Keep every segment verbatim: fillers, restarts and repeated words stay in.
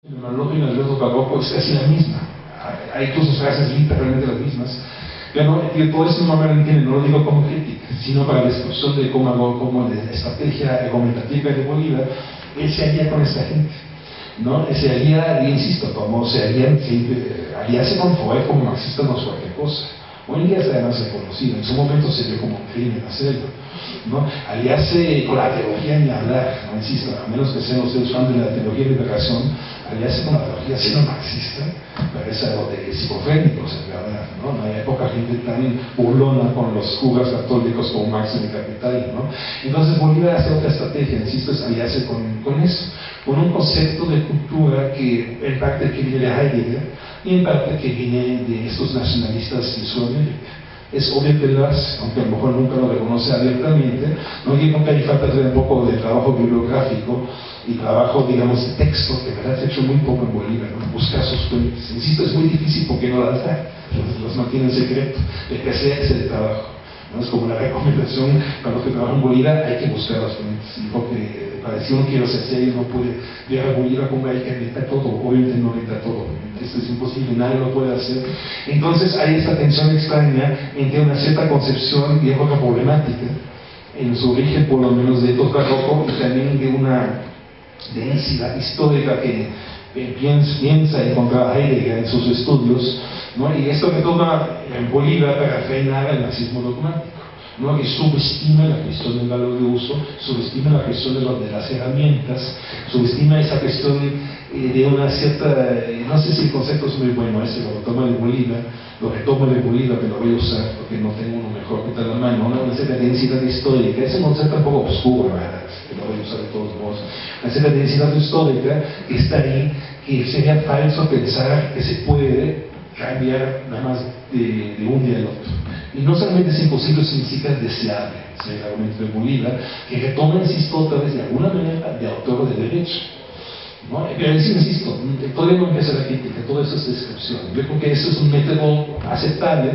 La lógica del resto barroco es casi la misma. Hay incluso frases literalmente las mismas. Pero todo eso no me lo entiende, no lo digo como crítica, sino para la discusión de cómo, cómo la estrategia argumentativa de Bolívar, él se alía con esta gente, ¿no? Se alía, y insisto, como se alían, aliarse con Freud como marxista no es cualquier cosa. Hoy en día es además reconocido, en su momento se vio como un crimen hacerlo, ¿no? Aliarse con la teología ni hablar, no insisto, a menos que sean ustedes fan de la teología de liberación, aliarse con la teología siendo marxista parece algo de esquizofrénicos, en verdad, ¿no? No hay poca gente tan burlona con los curas católicos como Marx en el Capital, ¿no? Entonces Bolívar hace otra estrategia, insisto, es aliarse con, con eso, con un concepto de cultura que en parte que viene de Heidegger y en parte que viene de estos nacionalistas de Sudamérica. Es obvio que lo hace, aunque a lo mejor nunca lo reconoce abiertamente, no digo que hay falta de un poco de trabajo bibliográfico y trabajo, digamos, de texto, que en verdad se ha hecho muy poco en Bolívar, ¿no? Buscar sus fuentes. Insisto, es muy difícil porque no las da, los, los mantiene en secreto, de que sea ese de trabajo. ¿No? Es como la recomendación para los que trabajan en Bolívar, hay que buscar las fuentes, porque para decir uno quiero ser serio no puede ver a Bolívar como hay que necesitar todo, obviamente no necesita todo, esto es imposible, nadie lo puede hacer. Entonces hay esta tensión extraña entre una cierta concepción y época problemática, en su origen por lo menos de todo barroco, y también de una densidad histórica que piensa, piensa encontrar Heidegger en sus estudios, ¿no? Y esto que toma en Bolívar para frenar el marxismo dogmático, ¿no? Que subestima la cuestión del valor de uso, subestima la cuestión de, lo, de las herramientas, subestima esa cuestión eh, de una cierta, eh, no sé si el concepto es muy bueno ese, lo toma de Bolívar, lo retomo de Bolívar, que lo voy a usar porque no tengo uno mejor que está en la mano, una, una cierta densidad histórica, ese concepto un poco oscuro, ¿verdad? Que lo voy a usar de todos modos, una cierta densidad histórica que está ahí, que sería falso pensar que se puede cambiar nada más de, de un día al otro. Y no solamente es imposible, sino ni siquiera es deseable, es el argumento de Bolívar, que retoma, insisto, otra vez de alguna manera de autor de derecho, ¿no? Pero insisto, todavía no empieza la crítica, todo eso es descripción. Yo creo que eso es un método aceptable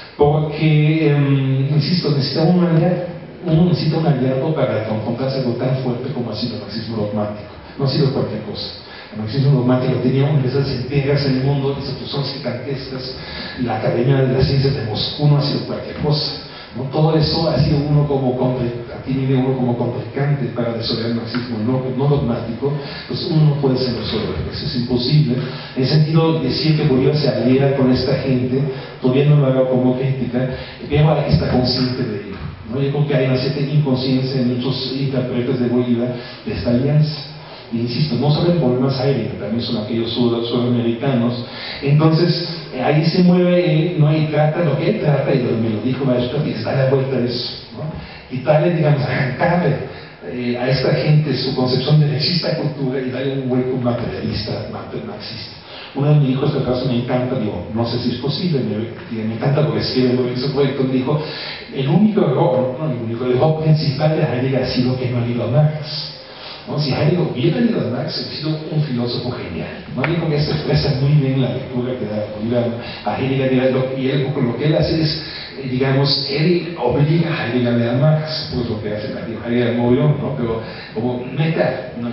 porque, um, insisto, necesita un aliado, uno necesita un aliado para confrontarse algo tan fuerte como ha sido el marxismo dogmático, no ha sido cualquier cosa. El marxismo dogmático tenía universidades enteras en el mundo, instituciones gigantescas, la Academia de las Ciencias de Moscú no ha sido cualquier cosa, ¿no? Todo eso ha sido uno como tiene uno como contrincante para desarrollar el marxismo no, no dogmático, pues uno no puede ser solo, eso es imposible. En el sentido de decir que Bolívar se aliera con esta gente, todavía no lo haga como crítica, pero hay que estar consciente de ello, ¿no? Yo creo que hay una cierta inconsciencia en muchos intérpretes de Bolívar de esta alianza. Y insisto, no solo el problema es Heidegger, también son aquellos sudamericanos. Entonces, eh, ahí se mueve, no hay trata, lo que él trata, y lo, me lo dijo Maestro, es dar la vuelta a eso, ¿no? Quitarle, digamos, arrancarle eh, a esta gente su concepción de derechista cultura y darle un hueco materialista, marxista. Uno de mis hijos, que acaso me encanta, digo, no sé si es posible, me, me encanta porque escribe muy bien su proyecto, me dijo, el único error, no, el único error principal de Heidegger ha sido que no ha ido a Marx. ¿No? Si Heidegger hubiera leído a Marx, hubiera sido un filósofo genial. No digo que esto expresa muy bien la lectura que da Bolívar a Heidegger, y él, lo que él hace es, eh, digamos, él obliga a Heidegger a leer a Marx, pues lo que hace Heidegger, Heidegger murió, ¿no? Pero como meta, ¿no?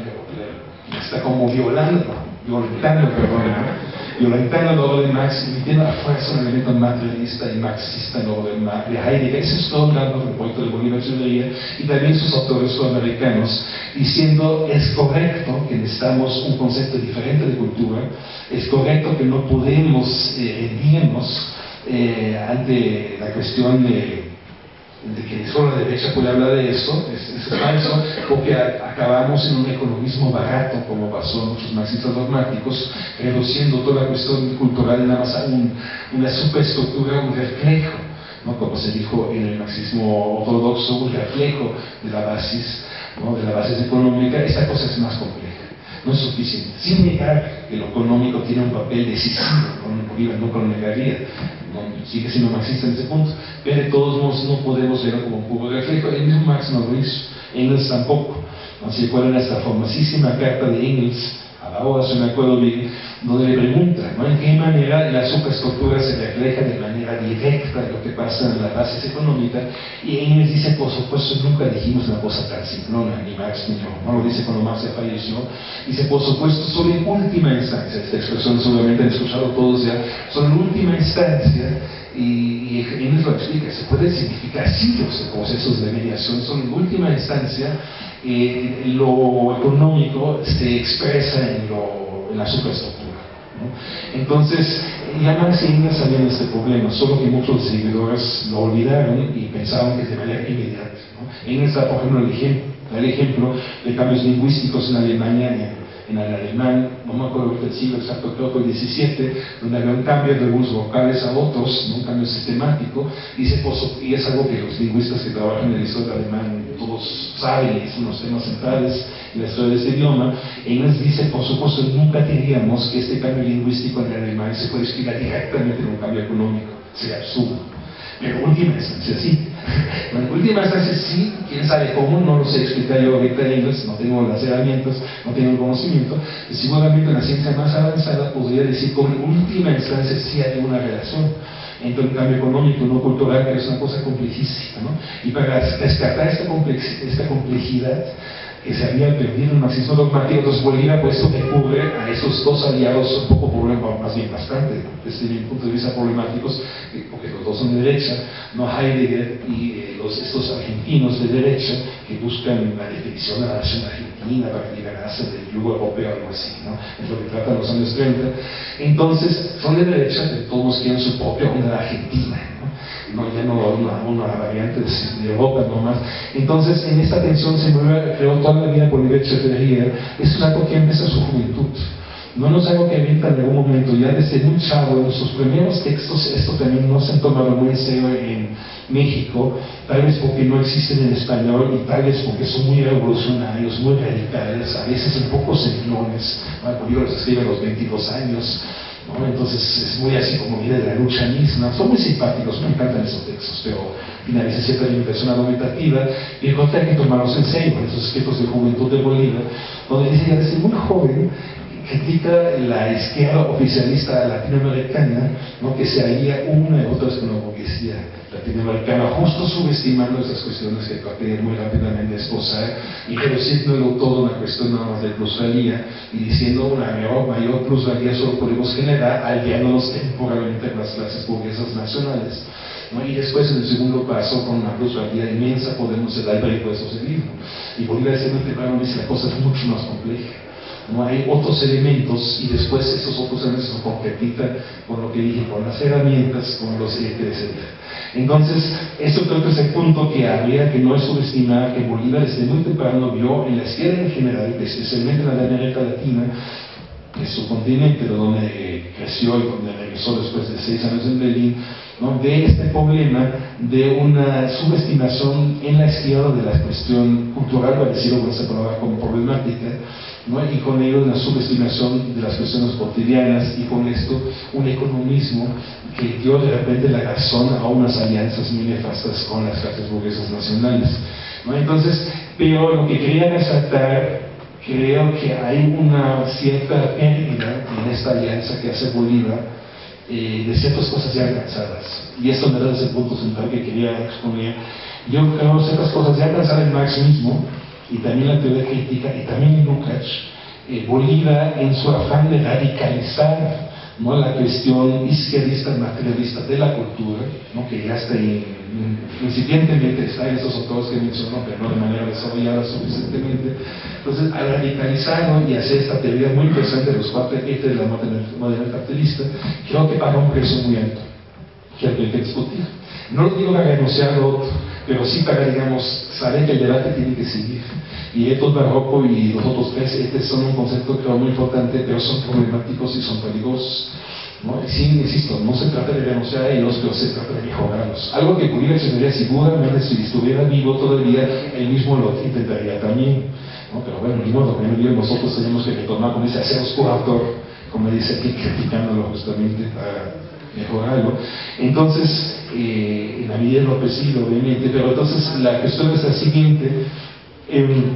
Está como violando, violentando, perdón, ¿no? violentando el logro de Marx y metiendo a fuerza un elemento materialista y marxista en el logro de Heidegger. Eso es todo un gran proyecto de Bolívar y también sus autores sudamericanos, diciendo es correcto que necesitamos un concepto diferente de cultura, es correcto que no podemos eh, rendirnos eh, ante la cuestión de de que solo la derecha puede hablar de eso, es, es falso, porque a, acabamos en un economismo barato, como pasó en muchos marxistas dogmáticos, reduciendo toda la cuestión cultural nada más a un, una superestructura, un reflejo, ¿no? Como se dijo en el marxismo ortodoxo, un reflejo de la base, ¿no? de la base económica. Esta cosa es más compleja, no es suficiente, sin negar que lo económico tiene un papel decisivo, con Bolívar no lo negaría, no, sigue siendo marxista en ese punto, pero de todos modos no podemos verlo como un puro reflejo. El mismo Marx no lo hizo, Engels tampoco. ¿No se recuerdan esta famosísima carta de Engels a la hora, si me acuerdo bien, donde le pregunta, ¿no?, en qué manera la superestructura se refleja de manera directa en lo que pasa en las bases económicas, y Engels dice, por supuesto, nunca dijimos una cosa tan simplona, ni Marx ni yo, ¿no? Lo dice cuando Marx ya falleció, dice, por supuesto, solo en última instancia, esta expresión seguramente han escuchado todos ya, solo en última instancia, y, y Engels lo explica, se puede significar siglos de procesos de mediación, solo en última instancia, eh, lo económico se expresa en, lo, en la superestructura, ¿no? Entonces, ya Marx y Engels sabían este problema, solo que muchos seguidores lo olvidaron y pensaban que es de manera inmediata, ¿no? Engels da, por ejemplo, el ejemplo, el ejemplo de cambios lingüísticos en Alemania, en, en el alemán, no me acuerdo el siglo exacto, creo que el diecisiete, donde había un cambio de algunos vocales a otros, ¿no?, un cambio sistemático, dice, y es algo que los lingüistas que trabajan en el historia alemán todos saben, y son los temas centrales en la historia de este idioma. Engels dice, por supuesto, nunca diríamos que este cambio lingüístico en el alemán se puede explicar directamente en un cambio económico, sería absurdo. Pero en última instancia sí. En última instancia sí, quién sabe cómo, no lo sé explicar yo ahorita en Engels, no tengo las herramientas, no tengo el conocimiento, y seguramente en la ciencia más avanzada podría decir que en última instancia sí hay una relación entre un cambio económico y no cultural, que es una cosa complejísima, ¿no? Y para rescatar esta, complex, esta complejidad que se había perdido en el marxismo dogmático, entonces Bolívar pues recurre a esos dos aliados un poco problemáticos, más bien bastante, desde mi punto de vista problemáticos, porque los dos son de derecha, no Heidegger y eh, los, estos argentinos de derecha que buscan la definición de la nación argentina para liberarse del yugo europeo, algo así, ¿no? Es lo que tratan los años treinta. Entonces, son de derecha, de todos quieren su propia onda argentina, ¿no? No, ya no una, una variante de Europa nomás. Entonces, en esta tensión se mueve, creo, toda la vida Bolívar Echeverría. Es algo que empieza su juventud. No es algo que avienta en algún momento, ya desde muy chavo, en sus primeros textos, esto también no se han tomado muy en serio en México, tal vez porque no existen en español y tal vez porque son muy revolucionarios, muy radicales, a veces un poco semplones. Bolívar los escribe a los veintidós años. ¿no? Entonces es muy así como viene de la lucha misma, son muy simpáticos, me encantan esos textos, pero finaliza cierta limitación argumentativa y creo que hay que tomarlos en serio, esos escritos de juventud de Bolívar, donde dice ya desde muy joven critica la izquierda oficialista latinoamericana, ¿no?, que se alía una y otra vez con la burguesía latinoamericana, justo subestimando esas cuestiones que traté muy rápidamente de esbozar y reduciéndolo todo a una cuestión nada más de plusvalía y diciendo una mayor, mayor plusvalía solo podemos generar aliándonos temporalmente con las clases burguesas nacionales, ¿no? Y después en el segundo paso, con una plusvalía inmensa, podemos ser el de eso seguir, ¿no? Y Bolívar siempre temprano dice la cosa es mucho más compleja. No hay otros elementos y después esos otros elementos se complementan con lo que dije, con las herramientas, con los etcétera. Entonces, esto creo que es el punto que habría que no es subestimar, que Bolívar desde muy temprano vio en la izquierda en general, especialmente en la de América Latina, que es su continente, de donde creció y donde regresó después de seis años en Berlín, ¿no?, de este problema de una subestimación en la izquierda de la cuestión cultural, para decirlo con esta palabra como problemática, ¿no?, y con ello una subestimación de las cuestiones cotidianas, y con esto un economismo que dio de repente la razón a unas alianzas muy nefastas con las clases burguesas nacionales, ¿no? Entonces, pero lo que quería resaltar, creo que hay una cierta pérdida en esta alianza que hace Bolívar eh, de ciertas cosas ya alcanzadas, y esto me da ese punto central que quería exponer. Yo creo ciertas cosas ya alcanzadas en Marx mismo, y también la teoría crítica, y también en Lukács. eh, Bolívar, en su afán de radicalizar, ¿no?, la cuestión izquierdista materialista de la cultura, ¿no?, que ya está en, en, incipientemente está en esos autores que mencionó, pero no de manera desarrollada suficientemente. Entonces, al radicalizarlo y hacer esta teoría muy interesante de los cuatro ejes de la modernidad capitalista, creo que paga un precio muy alto, que hay que discutir. No lo digo para renunciar a lo otro, pero sí para, digamos, saber que el debate tiene que seguir. Y Etos Barroco y los otros tres etes son un concepto creo muy importante, pero son problemáticos y son peligrosos, ¿no? Y sí, insisto, no se trata de renunciar a ellos, pero se trata de mejorarlos. Algo que Bolívar sería seguramente, si estuviera vivo todavía, él mismo lo intentaría también, ¿no? Pero bueno, ni modo, nosotros tenemos que retornar con ese hacer oscuro autor, como dice aquí, criticándolo justamente para mejorarlo. Entonces, eh, en la medida de lo posible, obviamente, pero entonces la cuestión es la siguiente. Eh,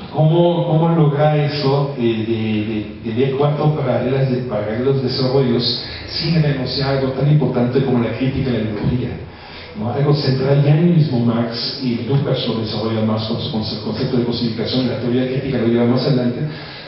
¿Cómo, cómo lograr eso eh, de, de, de ver cuatro paralelas de paralelos desarrollos sin renunciar a algo tan importante como la crítica de la ideología? ¿No? Algo central, ya en el mismo Marx, y Lukács lo desarrolla más con su concepto de cosificación, y la teoría crítica lo lleva más adelante,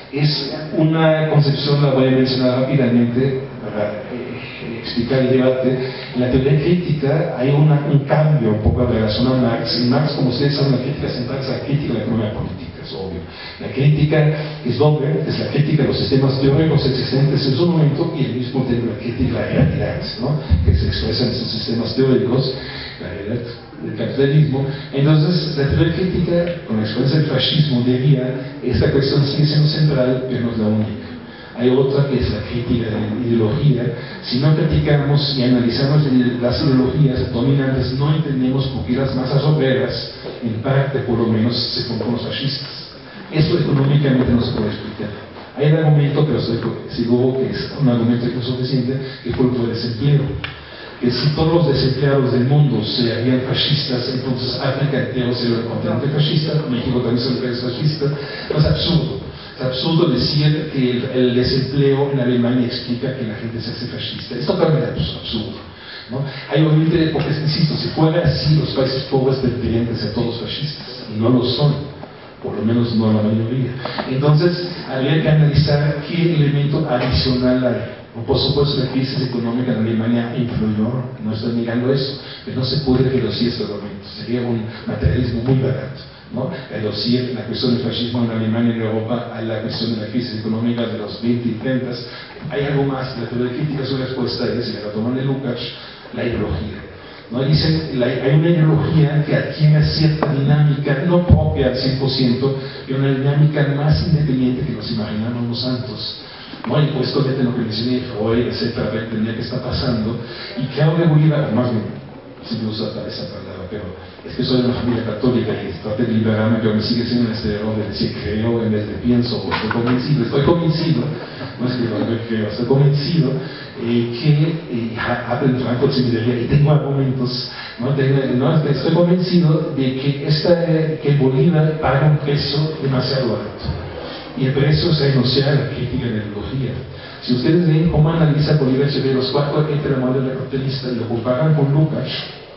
es una concepción, la voy a mencionar rápidamente para eh, explicar el debate. En la teoría crítica hay una, un cambio un poco en relación a Marx. En Marx, como ustedes saben, la crítica central es la crítica de la economía política, es obvio. La crítica es doble, es la crítica de los sistemas teóricos existentes en su momento y al mismo tiempo la crítica de la realidad, ¿no?, que se expresa en esos sistemas teóricos, la realidad del capitalismo. Entonces, la teoría crítica, con la experiencia del fascismo, diría, esta cuestión sigue siendo central, pero no es la única. Hay otra que es la crítica de la ideología. Si no criticamos y analizamos las ideologías dominantes, no entendemos por qué las masas obreras, en parte por lo menos, se forman los fascistas. Eso económicamente no se puede explicar. Hay un argumento, pero estoy seguro que es un argumento insuficiente, que fue el del desempleo. Que si todos los desempleados del mundo se harían fascistas, entonces África entero sería un continente fascista, México también sería un país fascista. No, es absurdo. Es absurdo decir que el, el desempleo en Alemania explica que la gente se hace fascista. Es totalmente absurdo, ¿no? Hay obviamente, porque insisto, si fuera así, los países pobres deberían de ser todos fascistas, y no lo son, por lo menos no la mayoría. Entonces, habría que analizar qué elemento adicional hay. Por supuesto, la crisis económica en Alemania influyó, no estoy negando eso, pero no se puede reducir este argumento, sería un materialismo muy barato, ¿no? Reducir la cuestión del fascismo en Alemania y en Europa a la cuestión de la crisis económica de los veinte y treinta. Hay algo más, la teoría crítica, su respuesta es, y la toman de Lukács, la ideología. ¿No? Dicen, la, hay una ideología que adquiere cierta dinámica, no propia al cien por ciento, pero una dinámica más independiente que nos imaginamos los santos. ¿No? Y pues obviamente lo que mencioné, Freud, etcétera, para entender qué está pasando. Y creo que Bolívar, o más bien, si me usa esa palabra, pero es que soy de una familia católica y traté de liberarme, pero me sigue siendo este error de decir creo en vez de pienso, o estoy convencido. Estoy convencido, no es que lo creo, estoy convencido eh, que eh, Abel Franco se me diría, y tengo argumentos, ¿no? Tengo, no, estoy convencido de que, esta, que Bolívar paga un precio demasiado alto. Y el precio es renunciar a la crítica de la ideología. Si ustedes ven cómo analiza Bolívar sobre los cuatro entre la modelo capitalista y lo comparan con Lukács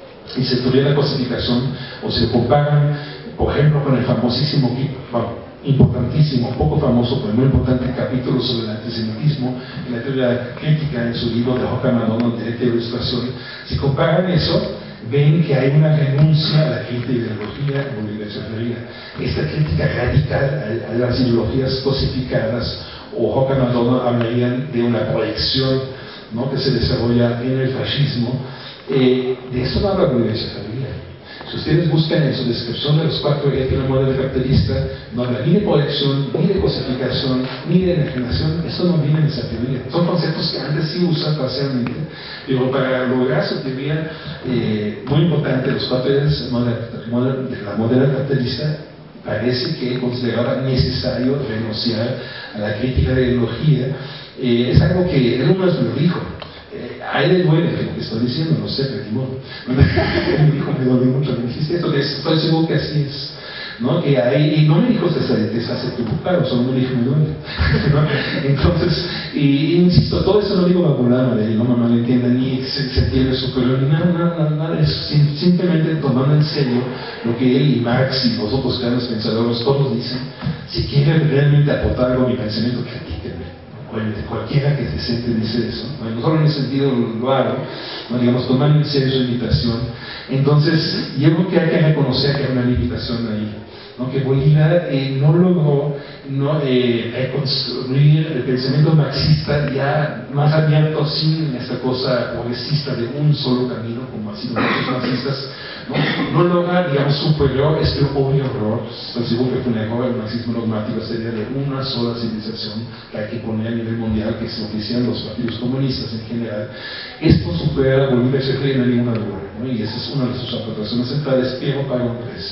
y se tuviera la cosificación, o se comparan, por ejemplo, con el famosísimo, bueno, importantísimo, poco famoso, pero muy importante capítulo sobre el antisemitismo en la teoría crítica en su libro de Joachim Adorno, Directa Ilustración, si comparan eso, ven que hay una renuncia a la crítica de ideología en Bolívar Echeverría. Esta crítica radical a, a las ideologías cosificadas, o Joachim Adorno hablarían de una proyección, ¿no?, que se desarrolla en el fascismo. Eh, de eso no habla Bolívar Echeverría. Si ustedes buscan en su descripción de los cuatro ejes de la modelo capitalista, no habla ni de proyección, ni de cosificación, ni de enajenación. Eso no viene en esa teoría. Son conceptos que antes sí usan parcialmente, pero para lograr su teoría eh, muy importante, los cuatro ejes de la modelo capitalista, parece que consideraba necesario renunciar a la crítica de ideología. Eh, es algo que él no lo dijo. Eh, a él le duele lo que estoy diciendo, no sé, pero modo. Él me dijo, me dolió mucho, me dijiste esto, estoy seguro que así es. ¿No? Que hay, y no me dijo deshacer claro, solo me dijo me duele. ¿No? Entonces, y, y insisto, todo eso no digo vacular de él, no me entiendan, ni se, se entiende superior, ni nada, nada, nada de eso, Sim, simplemente tomando en serio lo que él y Marx y los otros grandes pensadores todos dicen. Si quieren realmente aportar algo a mi pensamiento, critíquenme. Cualquiera que se siente dice eso, ¿no? No solo en ese sentido lo hago, ¿no? Digamos, tomando en serio su invitación. Entonces, yo creo que hay que reconocer que hay una limitación ahí, ¿no? Que Bolívar eh, no logró no, eh, reconstruir el pensamiento marxista ya más abierto, sin esta cosa progresista de un solo camino, como han sido muchos marxistas. ¿No? No logra, digamos, superar este obvio error. Estoy seguro que fue un error el marxismo dogmático, sería de una sola civilización que hay que poner a nivel mundial, que es lo que hicieron los partidos comunistas en general. Esto supera a Bolívar Echeverría, no hay ninguna duda, ¿no? Y esa es una de sus aportaciones centrales, pero paga un precio.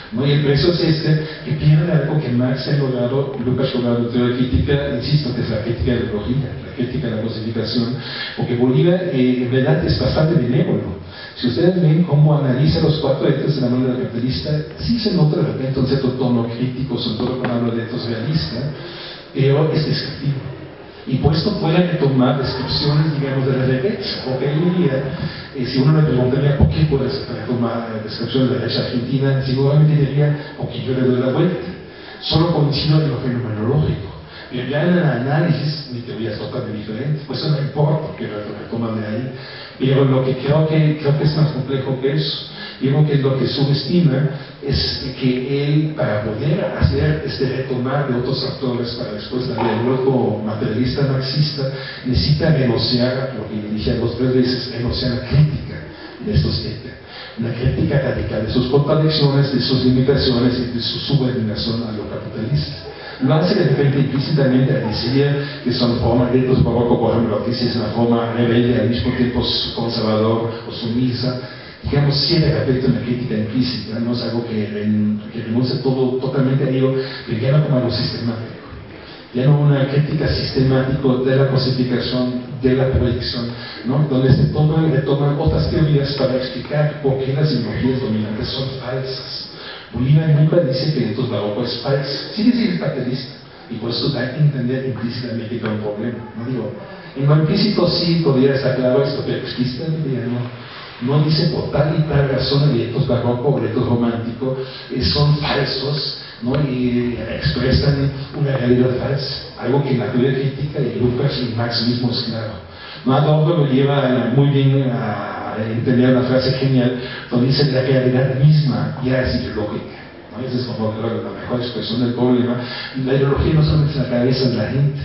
¿no? Y el precio es este, que pierde algo que Marx ha logrado, Lukács ha logrado en teoría crítica, insisto, que es la crítica de la ideología, la crítica de la cosificación, porque Bolívar eh, en verdad es bastante benévolo. Si ustedes ven cómo analiza los cuatro etos de la manera capitalista, sí se nota de repente un cierto tono crítico, sobre todo cuando habla de etos realistas, pero es descriptivo. Y por esto pueden retomar descripciones, digamos, de la derecha, porque hoy en día, eh, si uno le preguntaría por qué puedes retomar descripciones de la derecha argentina, seguramente diría, porque yo le doy la vuelta, solo coincido en lo fenomenológico. Pero ya en el análisis, mi teoría es totalmente diferente, pues eso no importa porque lo retoman de ahí. Pero lo que creo que, creo que es más complejo que eso, digo que lo que subestima es que él, para poder hacer este retomar de otros actores para después darle el hueco materialista marxista, necesita negociar, lo que dije dos tres veces, negociar la crítica de estos etos, una crítica radical de sus contradicciones, de sus limitaciones y de su subordinación a lo capitalista. Lo hace de repente implícitamente a decir que son formas de etos barroco, por ejemplo, lo que dice es una forma rebelde al mismo tiempo conservador o sumisa. Digamos, sí de repente una crítica implícita, no es algo que, que renuncia todo totalmente a ello, pero ya no como algo sistemático, ya no una crítica sistemática de la cosificación, de la proyección, ¿no? Donde se toman, retoman otras teorías para explicar por qué las ideologías dominantes son falsas. Bolívar nunca dice que el etos barroco es falso, sí dice que es capitalista, y por eso da que entender implícitamente que hay un problema. No digo, en lo implícito sí podría estar claro esto, pero explícitamente ya no. No dice por tal y tal razón el etos barroco o el etos romántico eh, son falsos, ¿no? Y eh, expresan una realidad falsa, algo que en la teoría crítica y Lukács y Marx mismo es claro. No, Adorno lo lleva muy bien a entender una frase genial donde dice la realidad misma ya es ideológica, ¿no? Esa es como creo, la mejor expresión del problema. La ideología no solamente es la cabeza de la gente.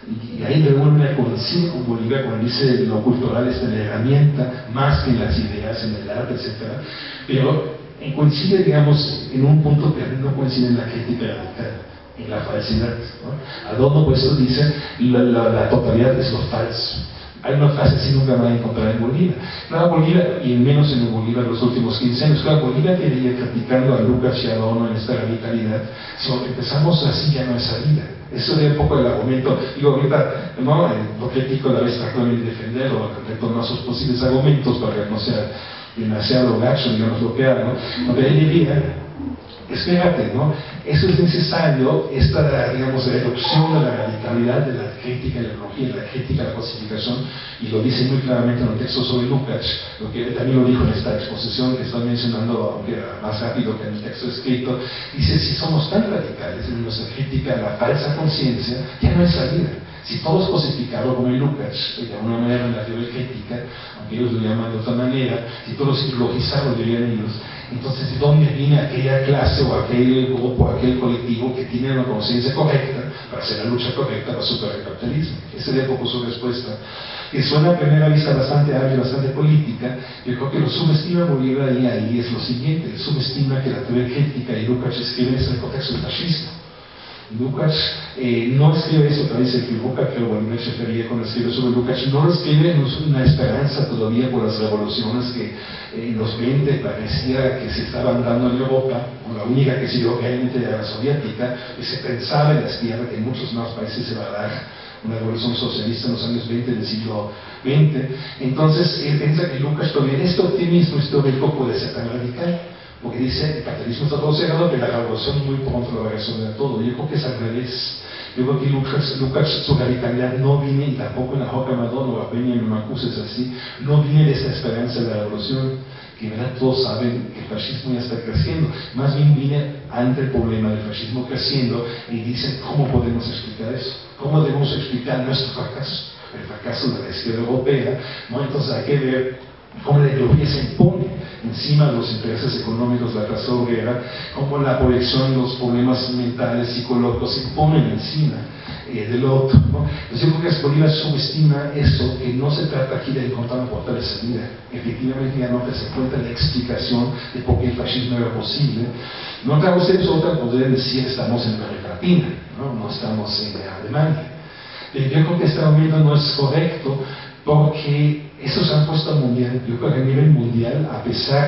Y ahí de alguna coincide con Bolívar cuando dice lo cultural es una herramienta más que en las ideas, en el arte, etcétera. Pero coincide, digamos, en un punto que no coincide en la crítica radical, en la falsidad, ¿no? Adorno por eso dice la, la, la totalidad es lo falso. Hay una frase así nunca van a encontrar en Bolívar. Claro, Bolívar, y menos en el Bolívar los últimos quince años, claro, Bolívar quería criticando a Lukács y a Adorno en esta radicalidad. Si empezamos así ya no hay salida. Eso es un poco el argumento, digo ahorita, no, lo crítico la vez actualmente defender o retomar sus posibles argumentos para que no sea demasiado gacho, digamos lo que haga, ¿no? Donde él diría, espérate, ¿no? Eso es necesario, esta, digamos, reducción de la radicalidad de la crítica de la ideología, de la crítica de la cosificación, y lo dice muy claramente en el texto sobre Lukács, lo que él también lo dijo en esta exposición que estoy mencionando, aunque más rápido que en el texto escrito, dice, si somos tan radicales en nuestra crítica a la falsa conciencia, ya no hay salida. Si todos cosificaron como en Lukács, de alguna manera en la teoría crítica, aunque ellos lo llaman de otra manera, si todos ideologizaron, dirían ellos, entonces ¿de dónde viene aquella clase o aquel grupo o aquel colectivo que tiene una conciencia correcta para hacer la lucha correcta para superar el capitalismo? Esa sería un poco su respuesta, que suena a primera vista bastante hábil, bastante política. Yo creo que lo subestima Bolívar y ahí es lo siguiente, subestima que la teoría crítica y Lukács escriben en el contexto del fascismo. Lukács eh, no escribe eso, tal vez se equivoca, pero Bolívar se refería cuando escribe sobre Lukács, no lo escribe en una esperanza todavía por las revoluciones que eh, en los veinte parecía que se estaban dando en Europa, o la única que siguió realmente era la soviética, y se pensaba en la izquierda que en muchos más países se va a dar una revolución socialista en los años veinte del siglo veinte. Entonces él piensa que Lukács todavía en este optimismo histórico puede ser tan radical, porque dice el capitalismo está todo cerrado, que la revolución muy pronto lo va a resolver todo. Yo creo que es al revés. Yo creo que Lukács, Lukács su radicalidad no viene, y tampoco en la Joca Madonna o la Peña en Macuses así, no viene de esta esperanza de la revolución, que en verdad todos saben que el fascismo ya está creciendo, más bien viene ante el problema del fascismo creciendo y dicen ¿cómo podemos explicar eso? ¿Cómo debemos explicar nuestro fracaso? El fracaso de la izquierda europea, ¿no? Entonces hay que ver cómo la ideología se impone encima de los intereses económicos de la clase obrera, cómo la proyección, los problemas mentales, psicológicos se imponen encima eh, del otro, ¿no? Entonces yo creo que Bolívar subestima eso, que no se trata aquí de encontrar una puerta de salida. Efectivamente ya no se encuentra la explicación de por qué el fascismo era posible. No, claro, ustedes otra podrían decir estamos en América Latina, ¿no? No estamos en Alemania. Eh, yo creo que este argumento no es correcto, porque eso se han puesto al mundial. Yo creo que a nivel mundial, a pesar que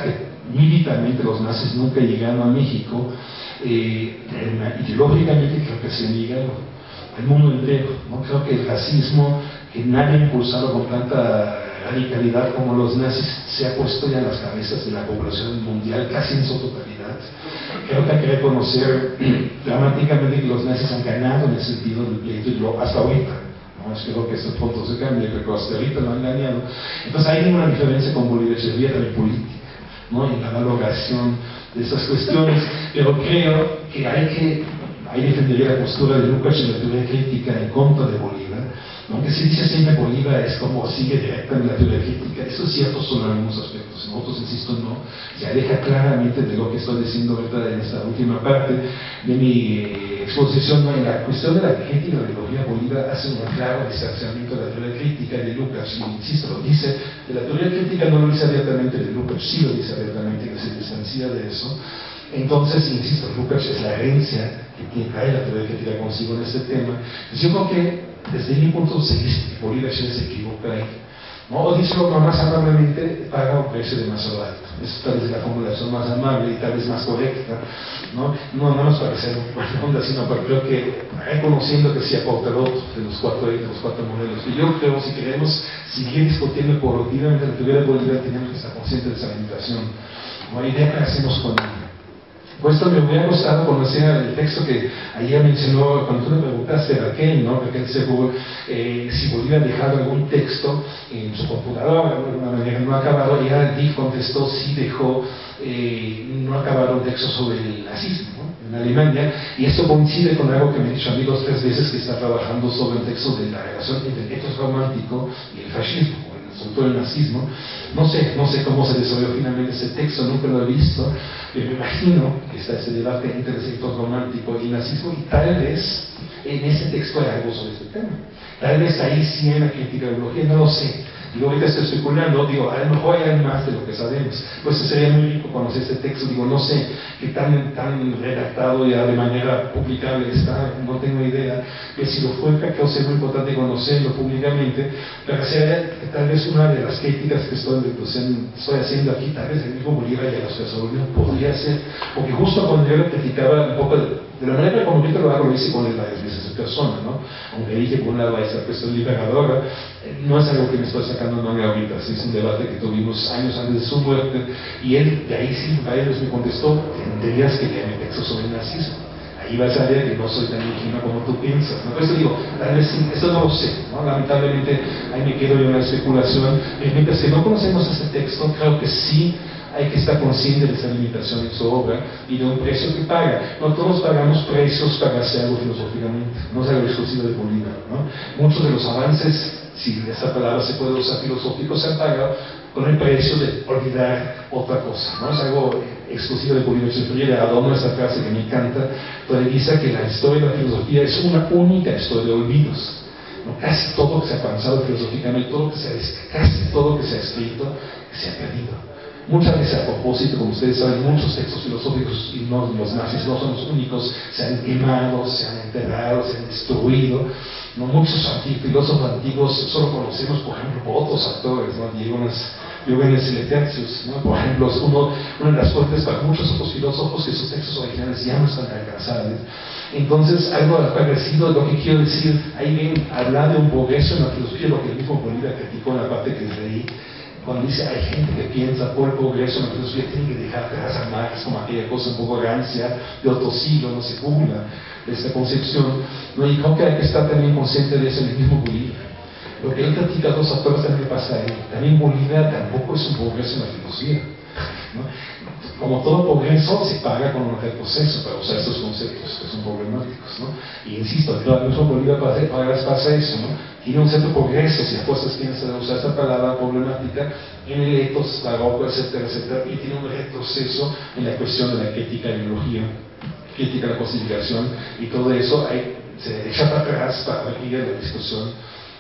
militarmente los nazis nunca llegaron a México, eh, ideológicamente creo que se han llegado al mundo entero, ¿no? Creo que el racismo, que nadie ha impulsado con tanta radicalidad como los nazis, se ha puesto ya en las cabezas de la población mundial casi en su totalidad. Creo que hay que reconocer dramáticamente que los nazis han ganado en el sentido del pleito, y lo, hasta ahorita, ¿no? Espero que este punto se cambie, pero hasta ahorita lo han ganado. Entonces hay ninguna diferencia con Bolívar Echeverría también política, ¿no? En la valoración de esas cuestiones, pero creo que hay que, ahí defendería la postura de Lukács en la teoría crítica en contra de Bolívar, ¿no? Que se dice siempre Bolívar es como sigue directa en la teoría crítica. Eso es cierto solo en algunos aspectos, en otros, insisto, no. Se aleja claramente de lo que estoy diciendo ahorita en esta última parte de mi exposición, ¿no? En la cuestión de la crítica de la ideología, Bolívar hace un claro distanciamiento de la teoría crítica de Lukács, y insisto, lo dice de la teoría crítica, no lo dice abiertamente de Lukács, sí lo dice abiertamente, que se distancia de eso. Entonces, insisto, Lukács es la herencia que trae la teoría crítica consigo en este tema. Entonces, yo creo que desde mi punto de vista, Bolívar se equivoca ahí, ¿no? O dice más amablemente, paga un precio demasiado alto. Es tal vez la formulación más amable y tal vez más correcta, ¿no? No, no nos parece buena onda, sino pero creo que reconociendo que sí aporta el otro de los cuatro, de los cuatro modelos. Y yo creo, si queremos seguir discutiendo productivamente la teoría de Bolívar, tenemos que estar conscientes de esa limitación. ¿No? ¿Y qué hacemos con ella? Pues esto me hubiera gustado conocer el texto que ayer mencionó cuando tú me preguntaste, Raquel, ¿no? Raquel Seguro, eh, si Bolívar dejado algún texto en su computadora, de alguna manera no acabado, y ya Dick contestó sí dejó eh, no acabado un texto sobre el nazismo, ¿no? En Alemania, y esto coincide con algo que me ha dicho a mí dos tres veces, que está trabajando sobre el texto de la relación entre el etos romántico y el fascismo, sobre todo el nazismo. No sé, no sé cómo se desarrolló finalmente ese texto, nunca lo he visto, pero me imagino que está ese debate entre el sector romántico y el nazismo, y tal vez en ese texto hay algo sobre este tema. Tal vez ahí sí hay una crítica de la ideología, no lo sé. Digo, ahorita estoy especulando, digo, a lo mejor hay más de lo que sabemos. Pues sería muy rico conocer este texto, digo, no sé qué tan, tan redactado ya de manera publicable está, no tengo idea, que si lo fue, creo que es muy importante conocerlo públicamente, pero sea tal vez una de las críticas que estoy, pues, en, estoy haciendo aquí, tal vez el mismo Bolívar y a los que se volvieron podría ser, porque justo cuando yo le criticaba un poco de, de la manera como ahorita lo hago, lo hice con él varias veces en persona, ¿no? Aunque dije por un lado a esa cuestión liberadora, no es algo que me estoy sacando no ahorita, es un debate que tuvimos años antes de su muerte, y él, de ahí sí, varios me contestó, tendrías que leer mi texto sobre el nazismo, ahí vas a ver que no soy tan ingenuo como tú piensas, ¿no? Por eso digo, tal vez sí, esto no lo sé, ¿no? Lamentablemente ahí me quedo yo en la especulación, pero mientras que no conocemos este texto, creo que sí hay que estar consciente de esa limitación en su obra y de un precio que paga. No todos pagamos precios para hacer algo filosóficamente, no es algo exclusivo de Bolívar, ¿no? Muchos de los avances, si esa palabra se puede usar filosófico, se han pagado con el precio de olvidar otra cosa, ¿no? Es algo exclusivo de Bolívar. Yo le adorno esa frase que me encanta, donde dice que la historia de la filosofía es una única historia de olvidos. ¿No? Casi todo lo que se ha avanzado filosóficamente, todo lo que se ha, casi todo lo que se ha escrito, se ha perdido. Muchas veces a propósito, como ustedes saben, muchos textos filosóficos, y no, los nazis no son los únicos, se han quemado, se han enterrado, se han destruido, ¿no? Muchos antiguos, filósofos antiguos solo conocemos, por ejemplo, por otros autores, ¿no? Diógenes Laertius, ¿no? Por ejemplo, es uno, una de las fuentes para muchos otros filósofos que sus textos originales ya no están alcanzables. Entonces, algo parecido, lo que quiero decir, ahí ven, hablar de un progreso en la filosofía, lo que el mismo Bolívar criticó en la parte que leí, cuando dice hay gente que piensa por el progreso en la filosofía tiene que dejar atrás a Marx como aquella cosa un poco rancia de otro siglo, no se burla de esta concepción, ¿no? Y creo que hay que estar también consciente de eso en el mismo Bolívar. Lo que él critica a dos autores también pasa a él. También Bolívar tampoco es un progreso en la filosofía, ¿no? Como todo progreso se paga con un retroceso, para usar estos conceptos que son problemáticos, ¿no? Y insisto, el mismo Bolívar pasa, pasa eso, ¿no? Tiene un cierto progreso, si apuestas tienes a usar esta palabra problemática, en el etos, barroco, etcétera, etcétera, y tiene un retroceso en la cuestión de la crítica de la ideología, crítica de la cosificación, y todo eso hay, se echa para atrás para abrir la discusión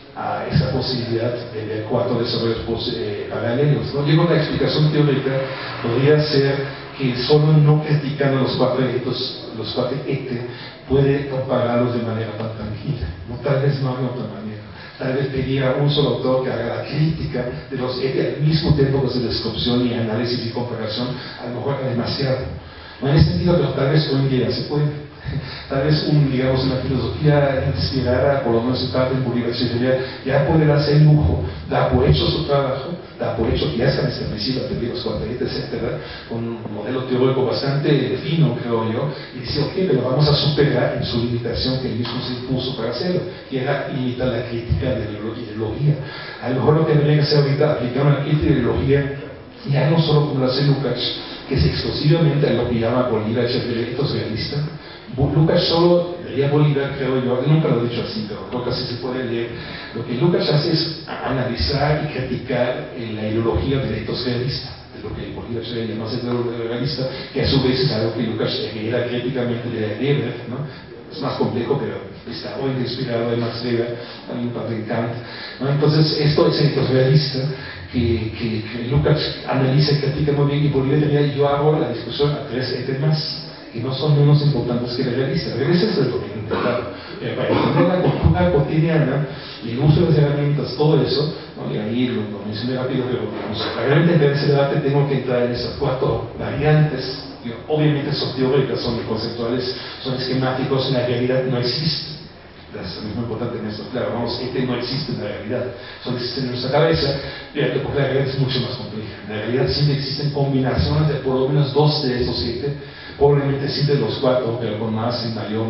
a esa posibilidad de ver cuatro desarrollos eh, paralelos, ¿no? Digo, la explicación teórica podría ser que solo no criticando los cuatro etos, los cuatro ete, puede compararlos de manera tan tranquila, ¿no? Tal vez no hay otra manera. tal vez pedir a un solo autor que haga la crítica de los Ete al mismo tiempo que de descripción y análisis y comparación, a lo mejor es demasiado. No en ese sentido, pero tal vez hoy en día se puede. Tal vez un, digamos, una filosofía inspirada, por lo menos en parte en Bolívar Echeverría, ya puede darse el lujo, da por hecho su trabajo, da por hecho que ya se han establecido los cuarteles, etcétera, con un modelo teórico bastante fino, creo yo, y dice, ok, pero vamos a superar en su limitación que él mismo se impuso para hacerlo, que era limitar la crítica de la ideología. A lo mejor lo que debería hacer ahorita, aplicar una crítica de ideología, ya no solo como lo hace Lukács, que es exclusivamente a lo que llama Bolívar Echeverría realista. Lukács solo leía Bolívar, creo yo, nunca lo he dicho así, pero creo que así se puede leer. Lo que Lukács hace es analizar y criticar eh, la ideología del ethos realista, de lo que Bolívar se llama ethos realista, que a su vez es algo que Lukács era críticamente de Weber, ¿no? Es más complejo, pero está hoy inspirado de Max Weber, también parte de Kant, ¿no? Entonces, esto es el ethos realista que, que, que Lukács analiza y critica muy bien, y Bolívar tenía, yo hago la discusión a tres etes más, que no son menos importantes que la realista. La realista es lo que he intentado. Eh, para entender la cultura cotidiana, el uso de las herramientas, todo eso, ¿no? Y ahí lo, lo mencioné rápido, pero digamos, para realmente entender ese debate tengo que entrar en esas cuatro variantes, que obviamente son teóricas, son conceptuales, son esquemáticos, en la realidad no existen. Es muy importante en esto, claro, vamos, este no existe en la realidad, solo existe en nuestra cabeza, pero porque la realidad es mucho más compleja. En la realidad siempre existen combinaciones de por lo menos dos de estos siete, probablemente sí de los cuatro, pero con más y mayor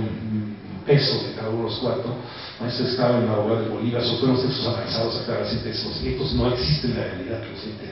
peso de cada uno de los cuatro. ¿No? Esto estaba en la obra de Bolívar, son los textos avanzados a aclarar siempre estos estos no existen en la realidad,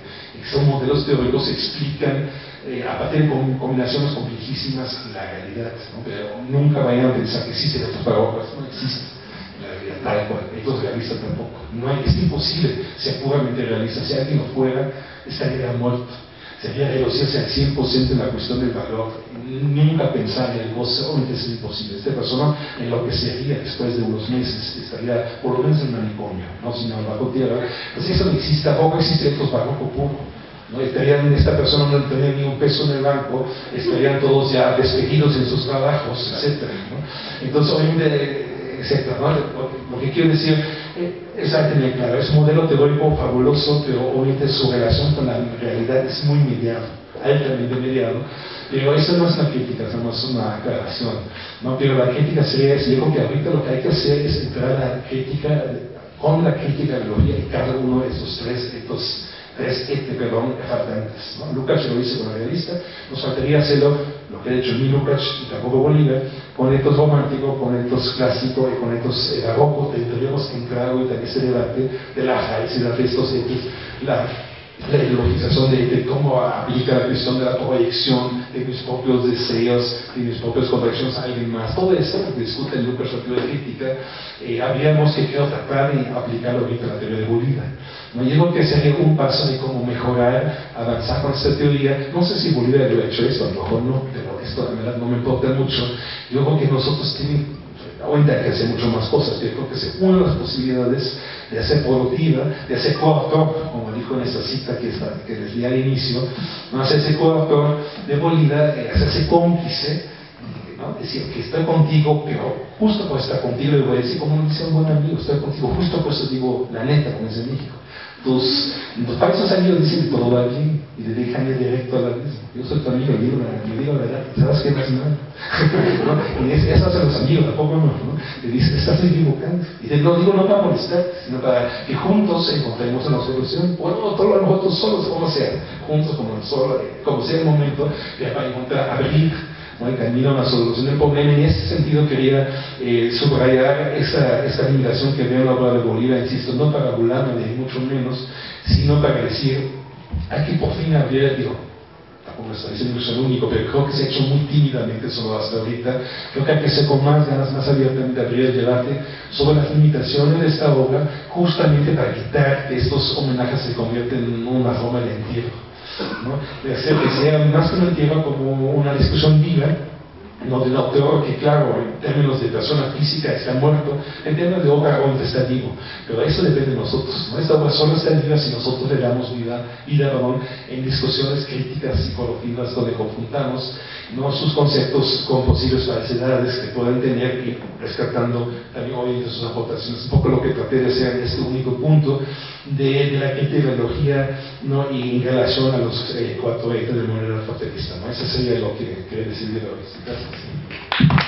son modelos teóricos que explican eh, a partir de combinaciones complejísimas la realidad, ¿no? Pero nunca vayan a pensar que existen estos paraguas, no existen en la realidad tal cual, estos realistas tampoco, no hay, es imposible ser puramente realista. Si alguien lo fuera, estaría muerto. Sería reducirse al cien por ciento en la cuestión del valor, nunca pensar en el goce, obviamente es imposible. Esta persona enloquecería después de unos meses, estaría por lo menos en manicomio, no sino bajo tierra. Pues eso no existe, tampoco existe estos barroco puro. ¿No? Estarían, esta persona no tendría ni un peso en el banco, estarían todos ya despedidos en sus trabajos, etcétera, ¿no? Entonces, obviamente, etcétera, ¿no? Lo que quiero decir es tener claro, es un modelo teórico fabuloso, pero obviamente su relación con la realidad es muy mediado, altamente mediado. Pero eso no es una crítica, eso no es una aclaración, ¿no? Pero la crítica sería eso. Yo creo que ahorita lo que hay que hacer es entrar a la crítica, con la crítica de la ideología de cada uno de esos tres, estos tres este, perdón, faltantes, ¿no? Lukács lo dice con la realista, nos faltaría hacerlo, lo que ha hecho ni Lukács y tampoco Bolívar, con estos románticos, con estos clásicos y con estos eh, barrocos. Tendríamos que entrar ahorita en ese debate de la raíz de estos etos, la, la ideologización de, de cómo aplica la cuestión de la proyección de mis propios deseos, de mis propias contracciones a alguien más. Todo eso que discute Lukács en la teoría crítica, eh, habríamos que quiero tratar de aplicarlo ahorita a la teoría de Bolívar. No, yo creo que sería un paso de cómo mejorar, avanzar con esta teoría. No sé si Bolívar lo ha hecho eso, a lo mejor no, pero esto en verdad no me importa mucho. Yo creo que nosotros tenemos, ahorita hay que hacer mucho más cosas. Yo creo que es una de las posibilidades de hacer productiva, de hacer coautor, como dijo en esta cita que, está, que les di al inicio, no hacerse coautor de Bolívar, eh, hacerse cómplice, ¿no? Decir que estoy contigo, pero justo por estar contigo, le voy a decir como dice un buen amigo, estoy contigo, justo por eso digo la neta, como es en México. Tus, tus países amigos dicen que todo va bien y te dejan ir directo a la misma. Yo soy tu amigo, digo la, digo la verdad, sabes que no es nada. ¿No? Y es, eso hacen los amigos, tampoco no, ¿no? Le dicen, estás equivocando. Y te lo digo no para molestarte, sino para que juntos encontremos una solución. O no, todos a lo mejor solos, como sea, juntos como el sol, como sea el momento, para encontrar, abrir, ¿no? El camino a la solución del problema. En ese sentido quería eh, subrayar esa, esa limitación que veo en la obra de Bolívar, insisto, no para burlarme de mucho menos, sino para decir, hay que por fin abrir, digo, tampoco estoy diciendo que soy el único, pero creo que se ha hecho muy tímidamente solo hasta ahorita. Creo que hay que ser con más ganas, más abiertamente abrir el debate sobre las limitaciones de esta obra, justamente para evitar que estos homenajes se convierten en una forma de entierro, ¿no? De hacer que sea más que una entierro como una discusión viva, no del autor, que claro, en términos de persona física está muerto, en términos de obra aún está vivo, pero eso depende de nosotros, ¿no? Esta obra solo está viva si nosotros le damos vida, vida perdón, en discusiones críticas psicológicas donde confrontamos, ¿no?, sus conceptos con posibles falsedades que puedan tener y rescatando también obviamente sus aportaciones. Un poco lo que traté de hacer en este único punto de, de la criteriología, ¿no?, y en relación a los eh, cuatro ejes de manera fatalista, ¿no? Eso sería lo que quería decir de hoy. Gracias.